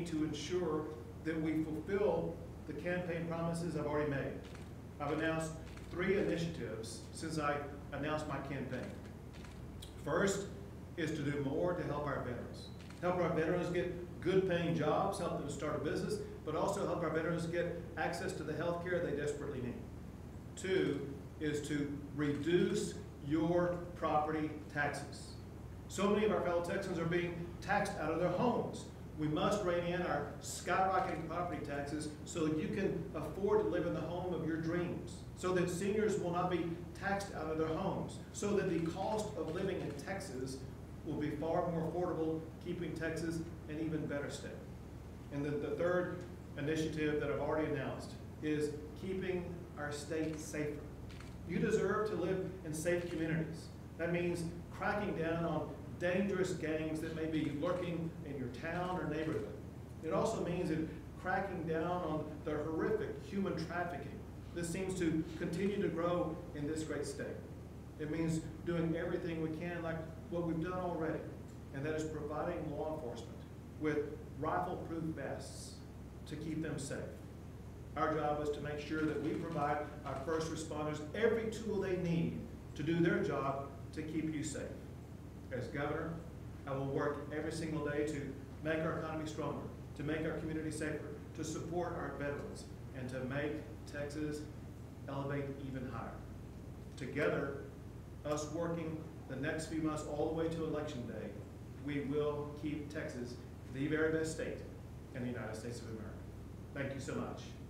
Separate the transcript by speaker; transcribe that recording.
Speaker 1: need to ensure that we fulfill the campaign promises I've already made. I've announced 3 initiatives since I announced my campaign. First is to do more to help our veterans. Help our veterans get good paying jobs, help them start a business, but also help our veterans get access to the health care they desperately need. 2 is to reduce your property taxes. So many of our fellow Texans are being taxed out of their homes. We must rein in our skyrocketing property taxes so that you can afford to live in the home of your dreams, so that seniors will not be taxed out of their homes, so that the cost of living in Texas will be far more affordable, keeping Texas an even better state. And then the third initiative that I've already announced is keeping our state safer. You deserve to live in safe communities. That means cracking down on dangerous gangs that may be lurking in your town or neighborhood. It also means that cracking down on the horrific human trafficking that seems to continue to grow in this great state. It means doing everything we can, like what we've done already, and that is providing law enforcement with rifle-proof vests to keep them safe. Our job is to make sure that we provide our first responders every tool they need to do their job to keep you safe. As governor, I will work every single day to make our economy stronger, to make our community safer, to support our veterans, and to make Texas elevate even higher. Together, us working the next few months all the way to Election Day, we will keep Texas the very best state in the United States of America. Thank you so much.